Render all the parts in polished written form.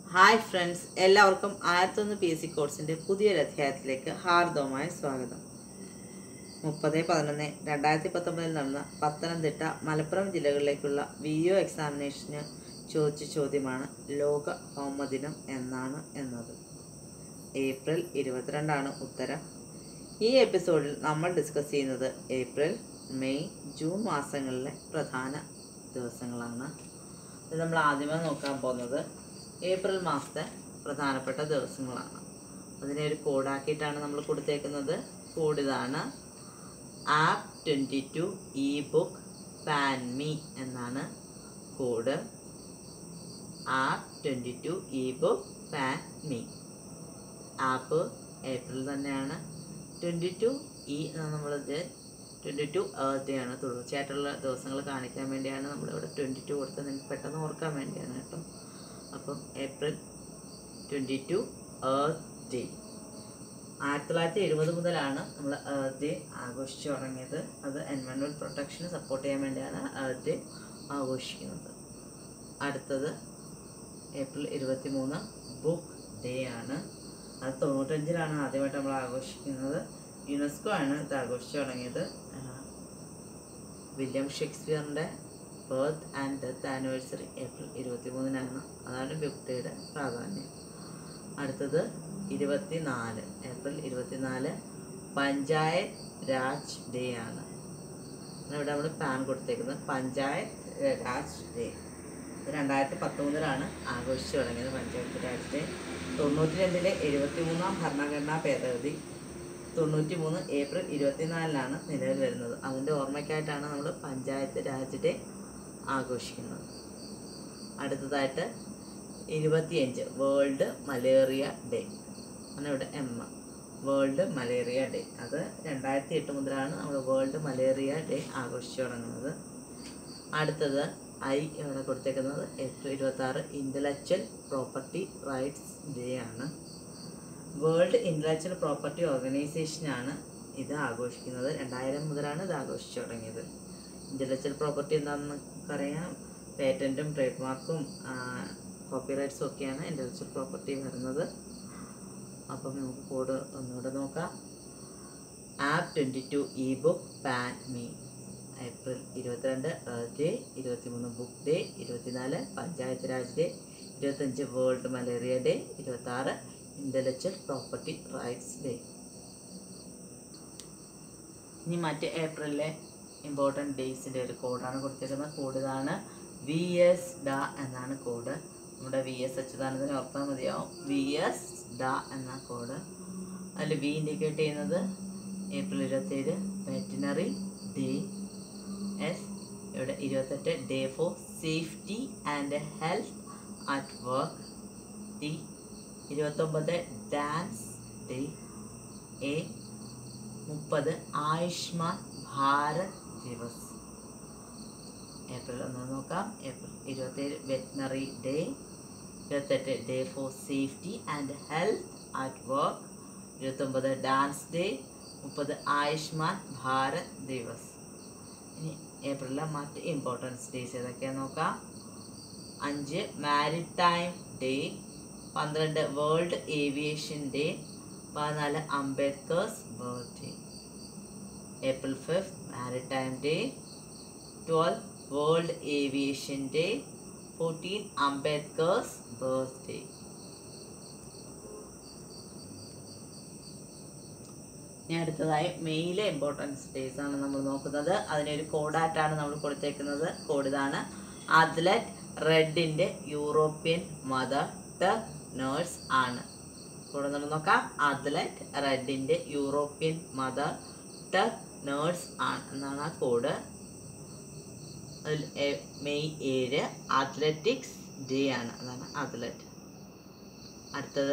Hi friends, എല്ലാവർക്കും 1001 PSC കോഴ്സിൻ്റെ പുതിയൊരു അധ്യായത്തിലേക്ക് ഹാർദവമായ സ്വാഗതം. 30/11/2019 നടന്ന പത്തനംതിട്ട, മലപ്പുറം ജില്ലകളിലേക്കുള്ള VO എക്സാമിനേഷന് ചോദിച്ച ചോദ്യമാണ് ലോക ഭൗമദിനം എന്നാണ് എന്നത്. ഏപ്രിൽ 22 ഉത്തരം. ഈ എപ്പിസോഡിൽ നമ്മൾ ഡിസ്കസ് ചെയ്യുന്നത് ഏപ്രിൽ, മെയ്, ജൂൺ മാസങ്ങളിലെ പ്രധാന ദിവസങ്ങളാണ്. ഇത് നമ്മൾ ആദ്യമേ നോക്കാൻ പോകുന്നത് ഏപ്രിൽ മാസത്തെ പ്രധാനപ്പെട്ട ദിവസങ്ങളാണ്. അതിനെ ഒരു കോഡാക്കിയിട്ടാണ് നമ്മൾ കൊടുത്തേക്കുന്നത്. കോഡ് ഇതാണ്: app 22 E book pan me എന്നാണ് code. App 22 E book pan me. App April തന്നെയാണ്. 22 ഇ നമ്മളിത് 22 ഡേ ആണ്. തുടർച്ചയായിട്ടുള്ള ദിവസങ്ങൾ കാണിക്കാൻ വേണ്ടിയാണ് നമ്മളിവിടെ 22 കൊടുത്തത്. നിങ്ങൾക്ക് പെട്ടെന്ന് ഓർക്കാൻ വേണ്ടിയാണ് കേട്ടോ. അപ്പം ഏപ്രിൽ 22 എർത്ത് ഡേ. 1970 മുതലാണ് നമ്മൾ എർത്ത് ഡേ ആഘോഷിച്ചു തുടങ്ങിയത്. അത് എൻവയോൺമെൻറ്റൽ പ്രൊട്ടക്ഷന് സപ്പോർട്ട് ചെയ്യാൻ വേണ്ടിയാണ് എർത്ത് ഡേ ആഘോഷിക്കുന്നത്. അടുത്തത് ഏപ്രിൽ 23 ബുക്ക് ഡേ ആണ്. അത് 95-ലാണ് ആദ്യമായിട്ട് നമ്മൾ ആഘോഷിക്കുന്നത്. യുനെസ്കോ ആണ് ഇത് ആഘോഷിച്ചു തുടങ്ങിയത്. വില്യം ഷേക്സ്പിയറിൻ്റെ birth and death anniversary April 23-നാണ്. അതാണ് ബുക്ക് ഡേയുടെ പ്രാധാന്യം. അടുത്തത് ഏപ്രിൽ 24 പഞ്ചായത്ത് രാജ് ഡേ ആണ്. ഇവിടെ നമ്മൾ പാൻ കൊടുത്തേക്കുന്നത് പഞ്ചായത്ത് രാജ് ഡേ. 2013-ലാണ് ആഘോഷിച്ചു തുടങ്ങിയത് പഞ്ചായത്ത് രാജ് ഡേ. 92-ലെ 73-ാം ഭരണഘടനാ ഭേദഗതി 93 ഏപ്രിൽ 24-ലാണ് നിലവിൽ വരുന്നത്. അതിൻ്റെ ഓർമ്മയ്ക്കായിട്ടാണ് നമ്മൾ പഞ്ചായത്ത് രാജ് ഡേ ആഘോഷിക്കുന്നത്. അടുത്തതായിട്ട് 25 വേൾഡ് മലേറിയ ഡേ ആണ്. ഇവിടെ വേൾഡ് മലേറിയ ഡേ. അത് 2008 മുതലാണ് നമ്മൾ വേൾഡ് മലേറിയ ഡേ ആഘോഷിച്ചു തുടങ്ങുന്നത്. അടുത്തത് ഇവിടെ കൊടുത്തേക്കുന്നത് April 26 intellectual property rights day ആണ്. വേൾഡ് ഇൻ്റലക്ച്വൽ പ്രോപ്പർട്ടി ഓർഗനൈസേഷനാണ് ഇത് ആഘോഷിക്കുന്നത്. 2000 മുതലാണ് ഇത് ആഘോഷിച്ചു തുടങ്ങിയത്. ഇൻ്റലക്ച്വൽ പ്രോപ്പർട്ടി എന്താണെന്ന് നമുക്കറിയാം. പേറ്റൻറ്റും ട്രേഡ് മാർക്കും കോപ്പിറൈറ്റ്സും ഒക്കെയാണ് ഇൻ്റലക്ച്വൽ പ്രോപ്പർട്ടി വരുന്നത്. അപ്പം നമുക്ക് കോഡ് ഒന്നുകൂടെ നോക്കാം. App 22 E book pan me. April 22 Earth day, 23 book day, 24 panchayat Raj day, 25 world malaria day, 26 intellectual property rights day. ഇനി മറ്റ് ഏപ്രിലിലെ ഇമ്പോർട്ടൻറ്റ് ഡേയ്സിൻ്റെ ഒരു കോഡാണ് കൊടുത്തിരിക്കുന്നത്. കോഡ് ഇതാണ്: VS ഡ എന്നാണ് കോഡ്. നമ്മുടെ VS അച്യുതാനന്ദനെ ഓർത്താൽ മതിയാവും. VS ഡ എന്ന കോഡ്. അതിൽ V ഇൻഡിക്കേറ്റ് ചെയ്യുന്നത് ഏപ്രിൽ 27 വെറ്റിനറി ഡേ. ഇവിടെ 28 day for safety and health at work. 29 dance day. 30 Ayushman Bharat Divas. April ഒന്ന് നോക്കാം. April 27 veterinary day, 28 day for safety and health at work, 29 dance day, 30 Ayushman Bharat Divas. ഇനി ഏപ്രിലിലെ മറ്റ് ഇമ്പോർട്ടൻസ് ഡേയ്സ് ഏതൊക്കെയാണെന്ന് നോക്കാം. 5 maritime day, 12 world aviation day, 14 Ambedkar's birthday. April 5 maritime day, 12 world aviation day, 14 Ambedkar's birthday. ഇനി അടുത്തതായി മെയിലെ importance days ആണ് നമ്മൾ നോക്കുന്നത്. അതിനൊരു കോഡായിട്ടാണ് നമ്മൾ കൊടുത്തേക്കുന്നത്. കോഡ് ഇതാണ്: അത്ലറ്റ് റെഡിൻ്റെ യൂറോപ്യൻ മദർ ടങ് നേഴ്സ് ആണ്. കൂടെ നമ്മൾ നോക്കാം. അത്ലറ്റ് റെഡിൻ്റെ യൂറോപ്യൻ മദർ ടങ് നേഴ്സ് ആണ് എന്നാണ് ആ കോഡ്. അതിൽ മെയ് 7 അത്ലറ്റിക്സ് ഡേ ആണ്. അതാണ് അത്ലറ്റ്. അടുത്തത്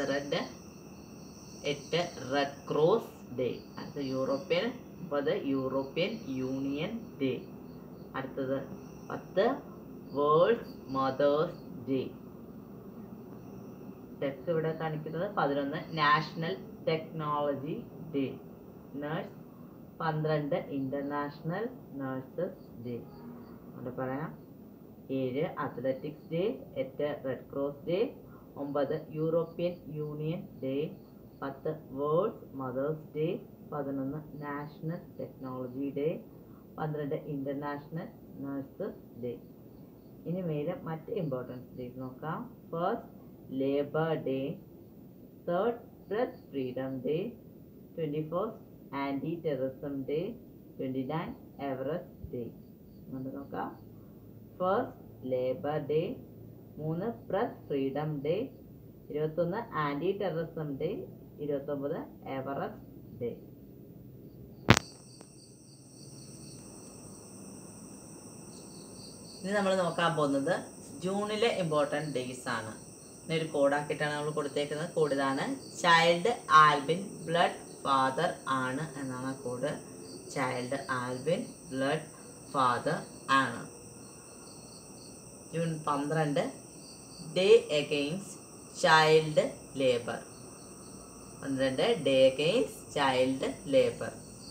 8 റെഡ് ക്രോസ് ഡേ. അടുത്ത യൂറോപ്യൻ 30 യൂറോപ്യൻ യൂണിയൻ ഡേ. അടുത്തത് 10 വേൾഡ് മദേഴ്സ് ഡേ. ടെക്സ്റ്റ് ഇവിടെ കാണിക്കുന്നത് 11 national technology day. Nurse 12 international nurses day. അവിടെ പറയാം: 7 athletics day, 8 Red Cross day, 9 European union day. 10 world mother's day. 11 national technology day. 12 international nurses day. ഇനി മേലെ മറ്റ് importance days നോക്കാം. First labour day. 3rd press freedom day. 21st anti terrorism day. 29 Everest day. അതുകൊണ്ട് നോക്കാം. First labour day. 3 press freedom day. 21 anti terrorism day. 29 Everest day. ഇനി നമ്മൾ നോക്കാൻ പോകുന്നത് ജൂണിലെ ഇമ്പോർട്ടൻറ്റ് ഡേയ്സ് ആണ്. ഒരു കോഡാക്കിയിട്ടാണ് നമ്മൾ കൊടുത്തേക്കുന്നത്. കോഡ് ഇതാണ്. ചൈൽഡ് ആൽബിൻ ബ്ലഡ് ഫാദർ ആണ് എന്നാണ് code. Child Albin blood father ആണ്. June 12 day against child labour. 12 day against child labour.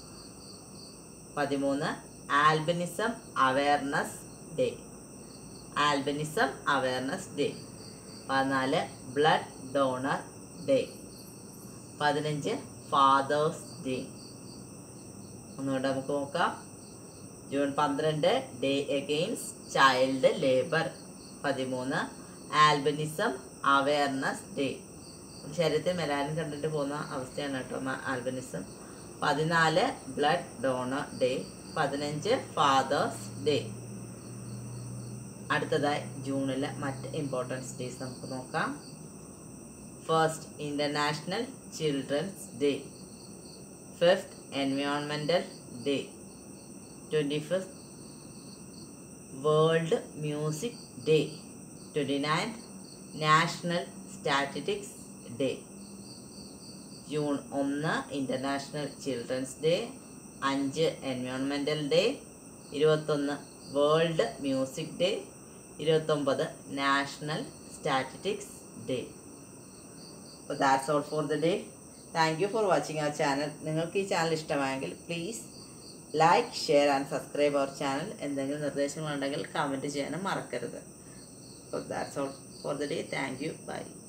13 albinism awareness day. Albinism awareness day. 14 blood donor day. 15 father's day. ഒന്നുകൂടെ നമുക്ക് നോക്കാം. June 12 day against child labour. 13 albinism awareness day. ശരീരത്തിൽ melanin കണ്ടിട്ട് പോകുന്ന അവസ്ഥയാണ് കേട്ടോ albinism. 14 blood donor day. 15 father's day. അടുത്തതായി ജൂണിലെ മറ്റ് ഇമ്പോർട്ടൻസ് ഡേയ്സ് നമുക്ക് നോക്കാം. First international children's day. 5th environmental day. 25th world music day. 29th national statistics day. June 1 international children's day. 5 environmental day. 21 world music day. 29 national statistics day. അപ്പോൾ that's all for the day. Thank you for watching our channel. നിങ്ങൾക്ക് ഈ channel ഇഷ്ടമായെങ്കിൽ please like, share and subscribe our channel. എന്തെങ്കിലും നിർദ്ദേശങ്ങളുണ്ടെങ്കിൽ comment ചെയ്യാനും മറക്കരുത്. അപ്പോൾ that's all for the day. Thank you. By.